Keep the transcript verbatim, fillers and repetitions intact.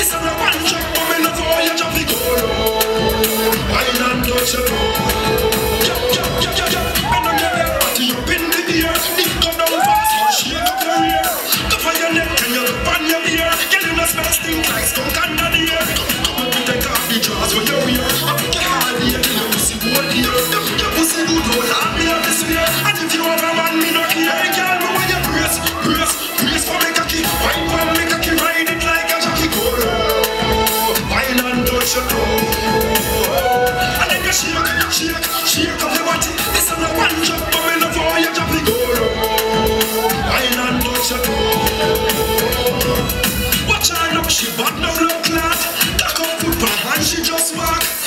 This is a one drop, but me love how you drop it go low. Wine and touch your toe. Jump, jump, jump, jump, jump. And I get that body up in the air. It come down fast, so shake up your ear. Up on your neck and you up on your ear. Girl, you no smell stink like skunk under the ear. Come up and take off the drawers when you wear. Up your hard ear, you pussy good ear. Your pussy good, hold on me on this way. And if you have a man, me no care. Girl, me want you brace, brace, brace for me cocky. Wine for me cocky, ride it like a jockey. Go low, wine and touch your toe. And then you shake, shake, shake up your body. This is a one drop, but me love how you drop it. Go low, wine and touch your toe. Watch her now, she bought no blood clot. Cock up foot and she just walk.